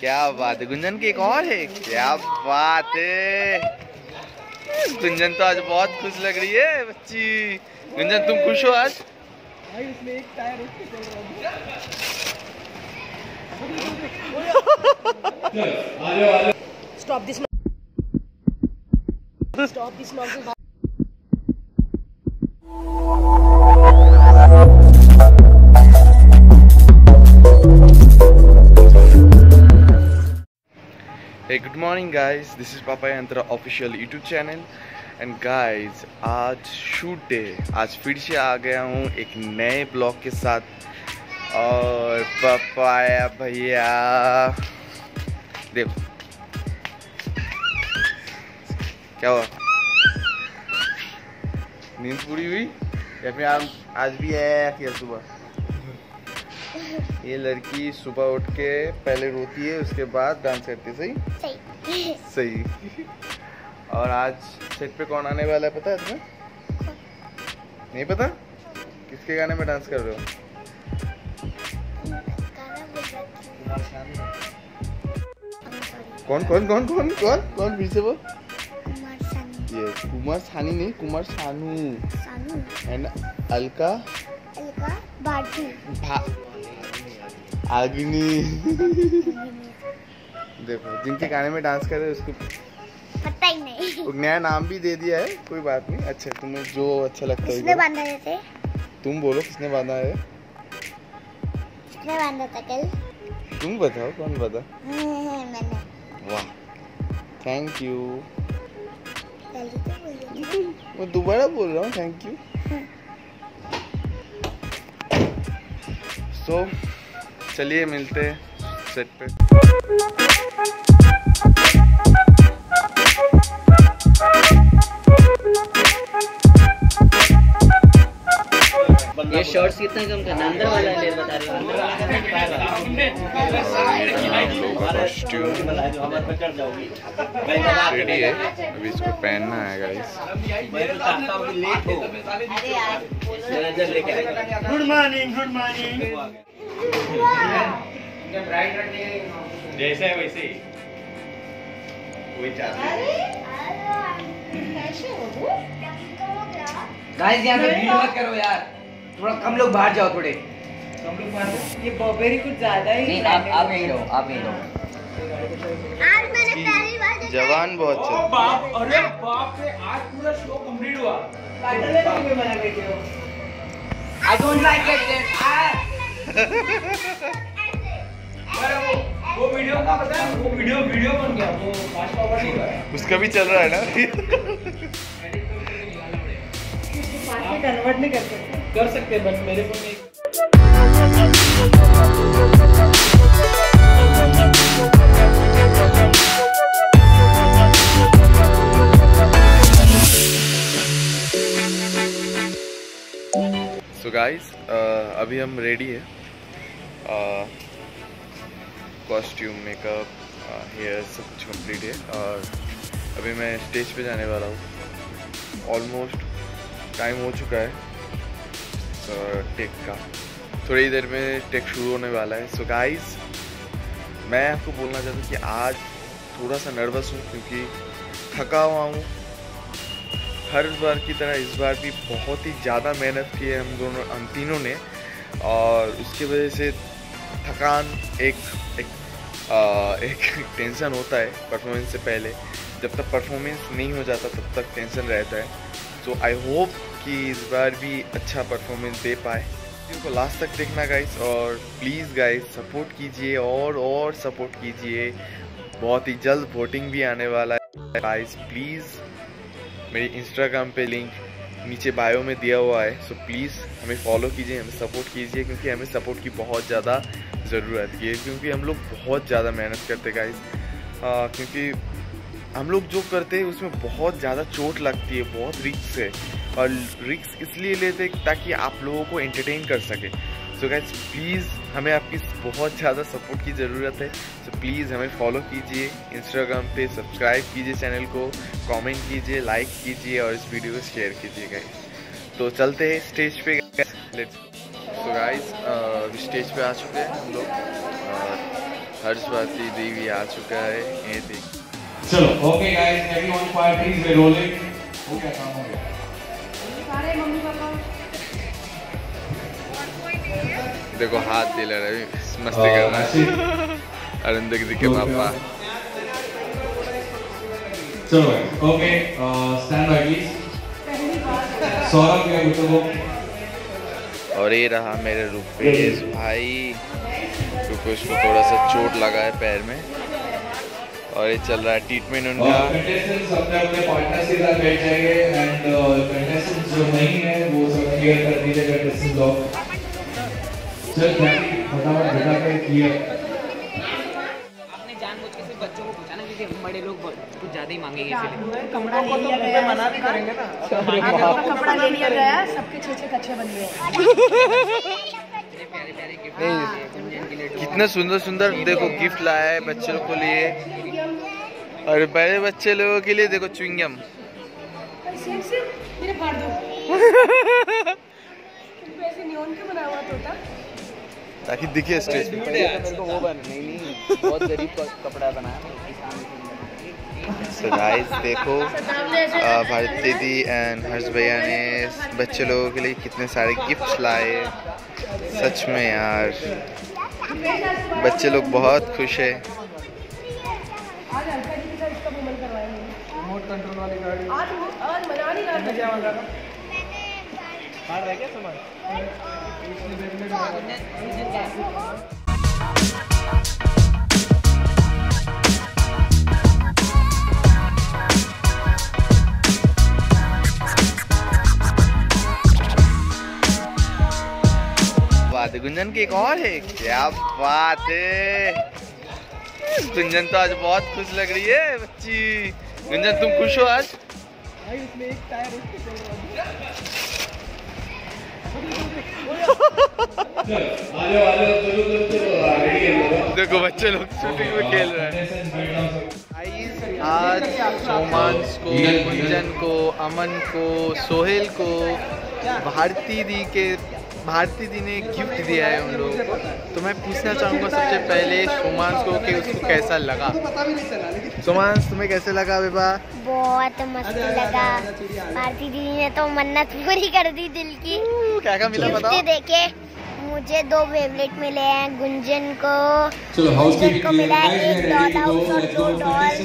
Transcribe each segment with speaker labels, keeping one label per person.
Speaker 1: क्या बात है, गुंजन की एक और है, क्या बात है। गुंजन तो आज बहुत खुश लग रही है बच्ची। गुंजन तुम खुश हो आज?
Speaker 2: इसमें एक टायर उठ के चल रहा है। Stop this nonsense.
Speaker 1: Hey, good morning guys, this is Papaya Yantra official YouTube channel and guys आज शूट डे। आज फिर से आ गया हूँ एक नए ब्लॉग के साथ। और पापाया भैया देखो क्या हुआ, नींद पूरी हुई या फिर आज भी है क्या? सुबह ये लड़की सुबह उठ के पहले रोती है, उसके बाद डांस करती है। सही सही। और आज सेट पे कौन आने वाला है पता है तुम्हें? नहीं पता? किसके गाने में डांस कर रहे हो? कौन कौन कौन कौन कौन कौन फिर से वो? ये कुमार सानी नहीं, कुमार सानू एंड अलका आगिनी। देखो जिनके गाने में डांस कर रहे हैं उसको
Speaker 3: पता ही नहीं।
Speaker 1: नया नाम भी दे दिया है, कोई बात नहीं। अच्छा तुम्हें जो अच्छा लगता है।
Speaker 3: किसने बांधा थे?
Speaker 1: तुम बोलो किसने बांधा है?
Speaker 3: किसने बांधा था कल?
Speaker 1: तुम बताओ कौन बांधा?
Speaker 3: मैंने।
Speaker 1: वाह थैंक यू। मैं दोबारा बोल रहा हूँ थैंक यू। सो चलिए मिलते हैं सेट पे।
Speaker 4: ये शॉर्ट्स कितना कम करना? अंदर वाला ले बता रहे
Speaker 1: हो। रेडी है, अभी इसको पहनना है guys.
Speaker 4: Good morning good morning.
Speaker 5: जैसा है वैसे ही वही
Speaker 4: गाइस यहाँ पे भीड़ मत करो यार, थोड़ा कम लोग बाहर जाओ, थोड़े
Speaker 2: कम लोग बाहर। ये बॉबेरी कुछ ज्यादा ही
Speaker 4: नहीं। आप यहीं रहो, आप यहीं रहो।
Speaker 3: आज मैंने पहली बार देखा।
Speaker 1: जवान बहुत चल।
Speaker 5: बाप, अरे बाप रे, आज पूरा शो कंप्लीट हुआ।
Speaker 2: टाइटल है कि मैं बना के दिया।
Speaker 4: I don't like it.
Speaker 5: वो वीडियो का पता है? वो वीडियो बन गया, वो फास्ट फॉरवर्ड नहीं हुआ है।
Speaker 1: उसका भी चल रहा है ना।
Speaker 2: कन्वर्ट नहीं कर सकते।
Speaker 5: कर सकते हैं, बस मेरे फोन में
Speaker 1: सो गाइस अभी हम रेडी है। कॉस्ट्यूम मेकअप हेयर सब कुछ कंप्लीट है और अभी मैं स्टेज पे जाने वाला हूँ। ऑलमोस्ट टाइम हो चुका है टेक का, थोड़ी देर में टेक शुरू होने वाला है। सो गाइस मैं आपको बोलना चाहता हूँ कि आज थोड़ा सा नर्वस हूँ क्योंकि थका हुआ हूँ। हर बार की तरह इस बार भी बहुत ही ज़्यादा मेहनत की है हम तीनों ने, और उसकी वजह से थकान एक टेंशन होता है परफॉर्मेंस से पहले। जब तक परफॉर्मेंस नहीं हो जाता तब तक टेंशन रहता है। सो आई होप कि इस बार भी अच्छा परफॉर्मेंस दे पाए। इनको लास्ट तक देखना गाइस, और प्लीज़ गाइस सपोर्ट कीजिए और सपोर्ट कीजिए। बहुत ही जल्द वोटिंग भी आने वाला है गाइस। प्लीज़ मेरी इंस्टाग्राम पे लिंक नीचे बायो में दिया हुआ है। सो प्लीज़ हमें फॉलो कीजिए, हमें सपोर्ट कीजिए क्योंकि हमें सपोर्ट की बहुत ज़्यादा ज़रूरत है। क्योंकि हम लोग बहुत ज़्यादा मेहनत करते गाइस, क्योंकि हम लोग जो करते हैं उसमें बहुत ज़्यादा चोट लगती है, बहुत रिस्क है। और रिस्क इसलिए लेते ताकि आप लोगों को एंटरटेन कर सके। सो गाइस प्लीज़ हमें आपकी बहुत ज़्यादा सपोर्ट की ज़रूरत है। सो प्लीज़ हमें फॉलो कीजिए इंस्टाग्राम पे, सब्सक्राइब कीजिए चैनल को, कमेंट कीजिए, लाइक कीजिए और इस वीडियो को शेयर कीजिए गाइस। तो चलते हैं स्टेज पे लेट्स। सो गाइस स्टेज पे आ चुके हैं हम लोग। हर्षवाती देवी आ चुका है, ये देख।
Speaker 5: चलो okay guys, everyone quiet please, we rolling. हो क्या काम हो गया?
Speaker 2: सारे मम्मी पापा
Speaker 1: देखो हाथ दिला रहे, मस्ती कर रहा है अरुंधति के पापा।
Speaker 5: चलो okay, stand by please. Saurabh के बुतो को।
Speaker 1: और ये रहा मेरे रुपेश भाई। रुपेश को थोड़ा सा चोट लगा है पैर में और ये चल रहा है ट्रीटमेंट उनका।
Speaker 5: कंटेस्टेंट्स अपने अपने पार्टनर्स के साथ बैठ जाएंगे एंड कंटेस्टेंट्स जो नहीं है वो सब क्लियर कर दीजिए कंटेस्टेंट्स लोग। चल ध्यान फटाफट बिठा के क्लियर।
Speaker 4: आपने जानबूझ के सिर्फ बच्चों को पूछा ना, क्योंकि बड़े लोग कुछ ज्यादा ही मांगेंगे इसलिए।
Speaker 2: कपड़ा ले लिया गया, मना भी करेंगे ना। कपड़ा ले लिया गया, सबके छे कच्चे बन गए।
Speaker 4: प्यारे प्यारे गिफ्ट के लिए
Speaker 1: कितने सुंदर सुंदर देखो गिफ्ट लाया है बच्चे लोग को लिए, और बड़े बच्चे लोगों के लिए देखो च्युइंगम।
Speaker 2: मेरे फाड़ दो। ऐसे नियॉन के बना हुआ तोता
Speaker 1: ताकि दिखे स्टेज पे।
Speaker 4: वो बन नहीं बहुत गरीब कपड़ा बनाया।
Speaker 1: So guys, देखो भारती दीदी एंड हर्ष भैया ने बच्चे लोगों के लिए कितने सारे गिफ्ट्स लाए। सच में यार बच्चे लोग बहुत खुश है।
Speaker 2: आज हल्का जी के साथ इसका मूवमेंट करवाएंगे। रिमोट कंट्रोल वाली गाड़ी आज मना नहीं रहा। क्या मांगा था? कार्ड है क्या सामान?
Speaker 1: बात है गुंजन की एक और है, क्या बात है। गुंजन तो आज बहुत खुश लग रही है बच्ची। गुंजन तुम खुश हो आज?
Speaker 2: इसमें एक टायर
Speaker 1: देखो बच्चे लोग शूटिंग में खेल रहे हैं। आज सोमांश को, गुंजन को, अमन को, सोहेल को भारती दी ने गिफ्ट दिया है उन लोगों को। तो मैं पूछना चाहूँगा सबसे पहले सोमांश को कि उसको कैसा लगा। सोमांश तुम्हें कैसे लगा बेबा?
Speaker 3: बहुत मस्त लगा। भारती दीदी ने तो मन्नत पूरी कर दी दिल की।
Speaker 1: क्या क्या मिला बताओ?
Speaker 3: देखे मुझे 2 बेबलेट मिले हैं, गुंजन को
Speaker 5: चलो
Speaker 3: को मिला है एक डॉल हाउस और 2 डॉल,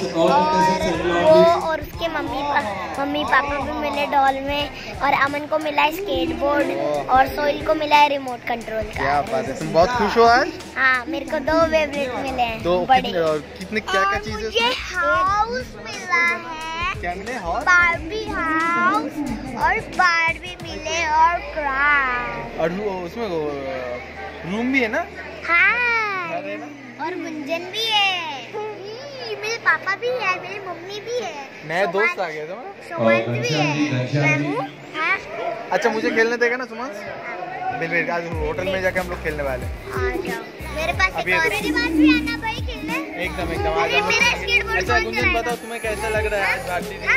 Speaker 3: और उसके मम्मी पापा भी मिले डॉल में, और अमन को मिला है स्केटबोर्ड, और सोहिल को मिला है रिमोट कंट्रोल का।
Speaker 1: क्या बात है, तुम बहुत खुश हो आज?
Speaker 3: हाँ, मेरे को 2 बेबलेट मिले हैं।
Speaker 1: तो
Speaker 3: बड़े
Speaker 1: कितने क्या क्या चीजें?
Speaker 3: मुझे हाउस मिला है,
Speaker 1: क्या मिले? हाउस,
Speaker 3: बारबी हाउस और बारबी मिले, और क्राफ्ट,
Speaker 1: और उसमें रूम भी है ना?
Speaker 3: हाँ, और गुंजन भी है, मेरे पापा भी है, मेरी मम्मी भी है,
Speaker 1: नए दोस्त आ गए तुम्हारे?
Speaker 3: सुमंत भी है, मैं हूँ। हाँ,
Speaker 1: अच्छा मुझे खेलने देगा ना सुमंत? बिल्कुल, आज होटल में जाके हम लोग खेलने वाले हैं।
Speaker 3: आ जाओ मेरे पास।
Speaker 1: अभी
Speaker 3: एक और मेरे पास भी आना भाई खेलने।
Speaker 1: एकदम आ
Speaker 3: अरे
Speaker 1: जाओ।
Speaker 3: मेरा स्केटबोर्ड
Speaker 1: अच्छा
Speaker 3: कौन
Speaker 1: गुंजन
Speaker 3: चलाएगा?
Speaker 1: बताओ तुम्हें कैसा लग रहा है आज भारती दी?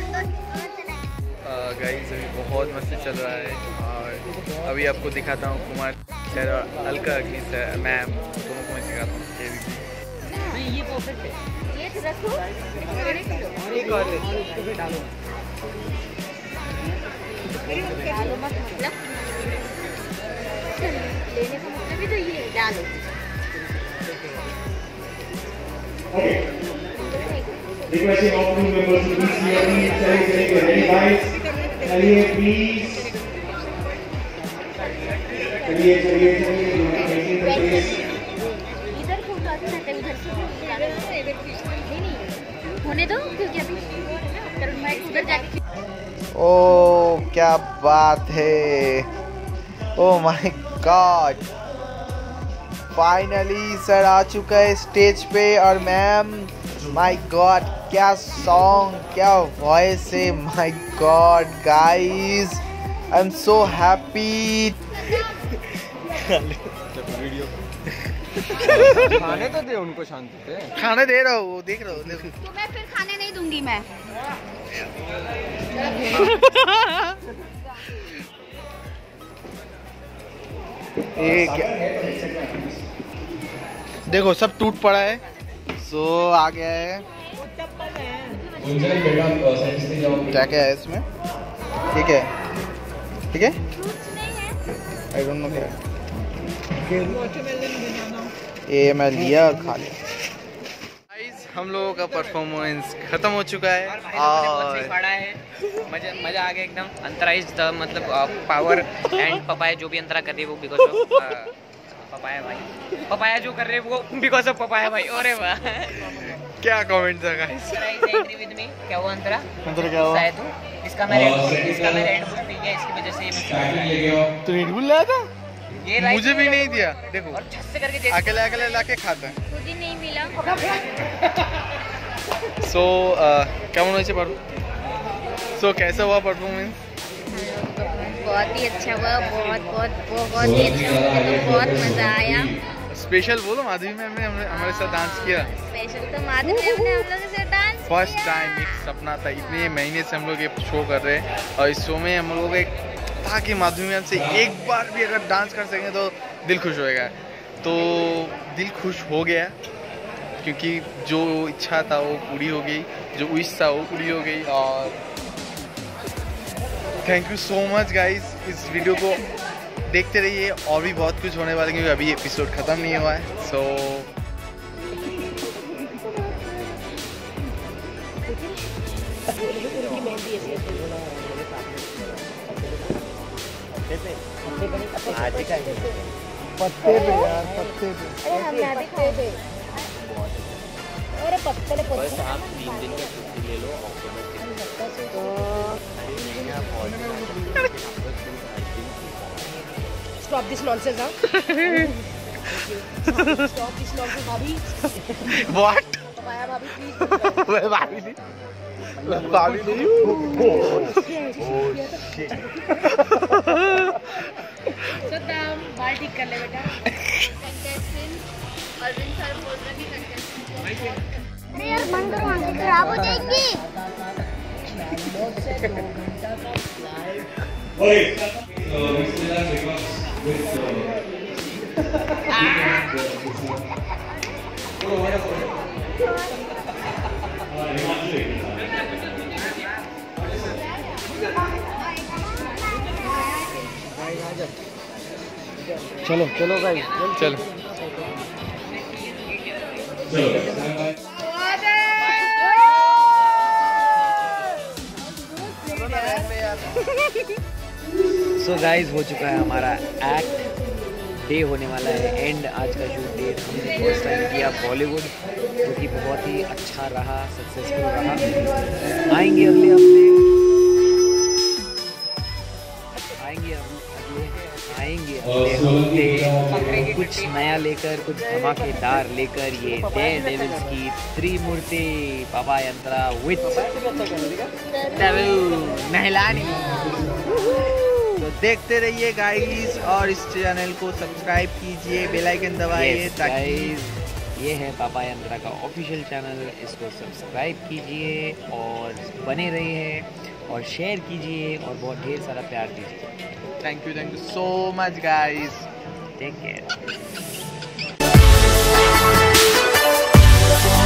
Speaker 1: गाइस अभी बहुत मस्ती चल रहा है, और अभी आपको दिखाता हूँ कुमार सर और अलका अग्नि सर मैम दोनों को मैं दिखाता हूँ।
Speaker 4: ये परफेक्ट है।
Speaker 3: ये तो रखो।
Speaker 4: एक और इसको भी डालो।
Speaker 3: डालो मत, मतलब लेने का मतलब ही तो ये है, डालो।
Speaker 5: Requesting all crew members to please clear the chalice ready guys. चलिए please. चलिए
Speaker 3: इधर फोटो अच्छा है, उधर से नहीं होने दो, क्योंकि अभी मैं उधर जाके।
Speaker 1: ओ क्या बात है, oh my god, finally sir आ चुका है स्टेज पे, और मैम माय गॉड क्या सॉन्ग, क्या वॉइस है, my god guys I am so happy.
Speaker 4: खाने तो दे उनको शांति से।
Speaker 1: खाने दे रहा हूँ, देख रहा हूँ।
Speaker 3: तुम्हें फिर खाने नहीं दूंगी मैं।
Speaker 1: देखो सब टूट पड़ा है। सो आ गया है। क्या क्या है इसमें? ठीक है ठीक है, आई डोंट नो क्या है। ये मैं लिया और खा लिया। हम लोगों का परफॉर्मेंस खत्म हो चुका है और
Speaker 4: मजा आ गया एकदम। अंतरा इज द मतलब पावर एंड पपाया जो भी अंतरा कर रही है वो बिकॉज ऑफ पपाया भाई। पपाया जो कर रहे हैं वो बिकॉज ऑफ पपाया भाई। अरे वाह
Speaker 1: क्या कमेंट था गाइस?
Speaker 4: Agree with me. क्या हुआ अंतरा?
Speaker 1: अंतरा क्या हुआ?
Speaker 4: शायद इसका मैं रेड बुल पी गया, इसकी वजह से मैं
Speaker 1: तो रेड बुल लाया था?
Speaker 4: ये
Speaker 1: मुझे भी नहीं दिया। देखो
Speaker 4: और छत से करके
Speaker 1: अकेले अकेले लाके खाता है।
Speaker 3: खुद ही नहीं मिला।
Speaker 1: सो क्या होना चाहिए पर? सो कैसा हुआ परफॉर्मेंस?
Speaker 3: बहुत ही अच्छा हुआ, बहुत ही अच्छा हुआ, तो बहुत मजा आया।
Speaker 1: स्पेशल बोलो, माधवी मैम ने हमारे साथ डांस किया।
Speaker 3: स्पेशल तो माधवी मैम ने हम लोगों के साथ डांस किया।
Speaker 1: फर्स्ट टाइम एक सपना था, इतने महीने से हम लोग ये शो कर रहे हैं और इस शो में हम लोग एक था कि माधवी मैम से एक बार भी अगर डांस कर सकें तो दिल खुश होएगा। तो दिल खुश हो गया क्योंकि जो इच्छा था वो पूरी हो गई, जो विश था वो पूरी हो गई। और thank you so much guys. इस वीडियो को देखते रहिए, और भी बहुत कुछ होने वाला है क्योंकि अभी एपिसोड ख़त्म नहीं हुआ है। सो पत्ते पे यार, पत्ते पे।
Speaker 3: अरे पत्ते ले
Speaker 4: बस आप 3 दिन की छुट्टी ले लो।
Speaker 2: Stop this nonsense, huh? Stop this nonsense, Bobby.
Speaker 1: What?
Speaker 2: Papaya, Bobby, please.
Speaker 1: मैं भाभी नहीं, मैं भाभी नहीं हूँ।
Speaker 2: बाल ठीक कर ले बेटा।
Speaker 3: अरे यार बंद करो, आंखें खराब हो जाएंगी।
Speaker 1: चलो चलो भाई चलो।
Speaker 4: सो गाइस हो चुका है हमारा एक्ट डे होने वाला है एंड। आज का शूट डेट हमने फर्स्ट टाइम किया बॉलीवुड, जो कि बहुत ही अच्छा रहा, सक्सेसफुल रहा। आएंगे अगले हफ्ते, कुछ नया लेकर, कुछ धमाकेदार लेकर। ये डेयर डेविल्स की त्रिमूर्ति पपाया अंतरा विथ नहलानी।
Speaker 1: तो देखते रहिए गाइस और इस चैनल को सब्सक्राइब कीजिए, बेल आइकन दबाइए ताकि
Speaker 4: ये है पपाया अंतरा का ऑफिशियल चैनल, इसको सब्सक्राइब कीजिए और बने रहिए और शेयर कीजिए और बहुत ढेर सारा प्यार दीजिए।
Speaker 1: Thank you so much guys.
Speaker 4: Take care.